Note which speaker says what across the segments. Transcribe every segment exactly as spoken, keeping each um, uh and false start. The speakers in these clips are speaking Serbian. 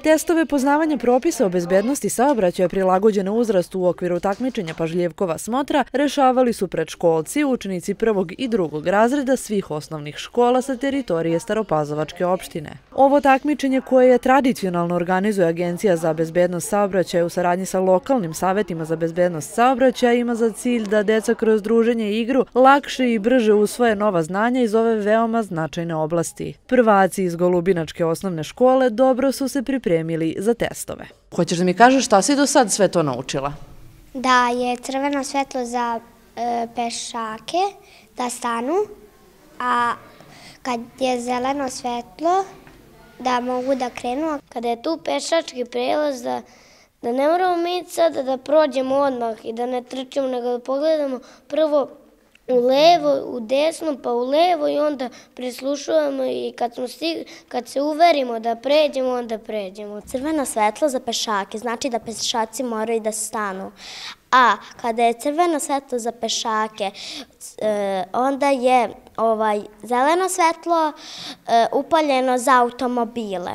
Speaker 1: Testove poznavanja propisa o bezbednosti saobraćaja prilagođene uzrastu u okviru takmičenja pažljivkova smotra rešavali su predškolci, učenici prvog i drugog razreda svih osnovnih škola sa teritorije Staropazovačke opštine. Ovo takmičenje, koje je tradicionalno organizuje Agencija za bezbednost saobraćaja u saradnji sa lokalnim savetima za bezbednost saobraćaja, ima za cilj da deca kroz druženje i igru lakše i brže usvoje nova znanja iz ove veoma značajne oblasti. Prvaci iz Golubinačke osnovne škole dobro su se pripremili za testove. Hoćeš da mi kažeš šta si do sad sve to naučila?
Speaker 2: Da je crveno svetlo za e, pešake da stanu, a kad je zeleno svetlo da mogu da krenu.
Speaker 3: Kada je tu pešački prelaz da, da ne moramo mi sada da prođemo odmah i da ne trčimo, nego da pogledamo prvo u levo, u desno, pa u levo i onda prislušujemo i kad, smo stig, kad se uverimo da pređemo, onda pređemo.
Speaker 4: Crveno svetlo za pešake znači da pešaci moraju da stanu. A kada je crveno svetlo za pešake, onda je ovaj, zeleno svetlo upaljeno za automobile.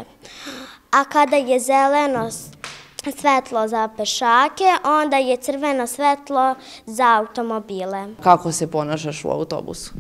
Speaker 4: A kada je zeleno svetlo za pešake, onda je crveno svetlo za automobile.
Speaker 1: Kako se ponašaš u autobusu?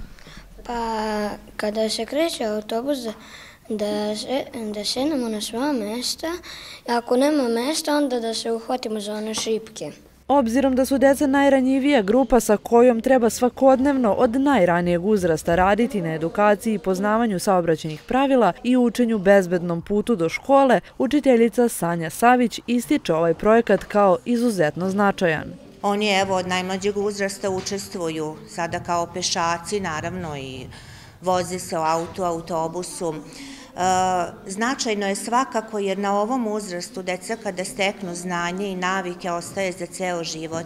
Speaker 3: Pa, kada se kreće autobus, da, da sednemo na svoja mesta, ako nema mesta, onda da se uhvatimo za one šipke.
Speaker 1: Obzirom da su deca najranjivija grupa sa kojom treba svakodnevno od najranijeg uzrasta raditi na edukaciji i poznavanju saobraćajnih pravila i učenju bezbednom putu do škole, učiteljica Sanja Savić ističe ovaj projekat kao izuzetno značajan.
Speaker 5: Oni evo od najmlađeg uzrasta učestvuju sada kao pešaci, naravno i voze se u autu, autobusu. Značajno je svakako jer na ovom uzrastu deca kada steknu znanje i navike ostaje za ceo život.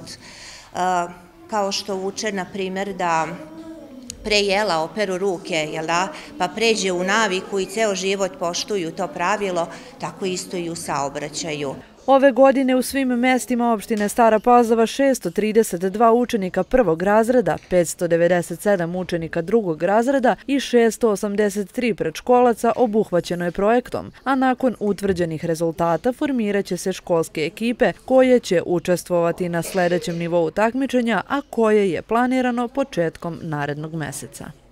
Speaker 5: Kao što uče, na primjer, da pre jela operu ruke, pa pređe u naviku i ceo život poštuju to pravilo, tako isto i u saobraćaju.
Speaker 1: Ove godine u svim mestima opštine Stara Pazova šesto trideset dva učenika prvog razreda, petsto devedeset sedam učenika drugog razreda i šesto osamdeset tri predškolaca obuhvaćeno je projektom, a nakon utvrđenih rezultata formirat će se školske ekipe koje će učestvovati na sledećem nivou takmičenja, a koje je planirano početkom narednog meseca.